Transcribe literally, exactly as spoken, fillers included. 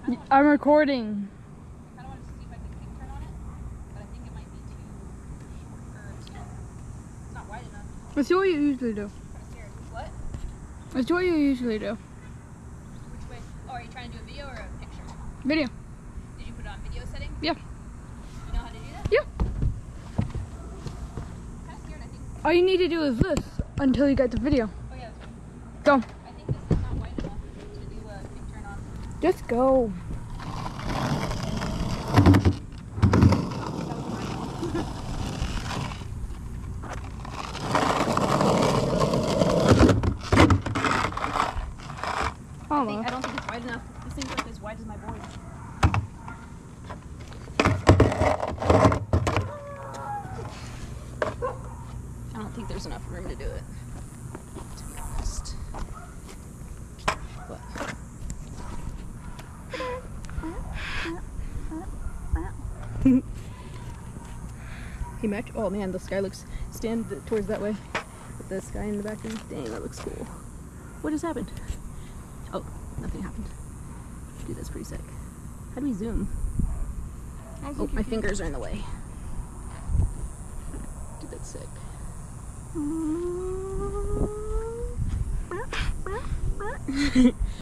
I'm recording. I kind of wanted to see if I could quick turn on it, but I think it might be too short or too. It's not wide enough. Let's do what you usually do. I'm kind of scared. What? Let's do what you usually do. Which way? Oh, are you trying to do a video or a picture? Video. Did you put it on video setting? Yeah. You know how to do that? Yeah. I'm kind of scared, I think. All you need to do is this until you get the video. Oh, yeah, that's right. Go. I think this is not wide enough to do a quick turn on. Just go. I, think, I don't think it's wide enough. This thing's like as wide as my board. I don't think there's enough room to do it, to be honest. But he match. Oh man, the sky looks. Stand towards that way. With the sky in the background. Dang, that looks cool. What just happened? Oh, nothing happened. Dude, that's pretty sick. How do we zoom? Oh, my fingers are in the way. Dude, that's sick.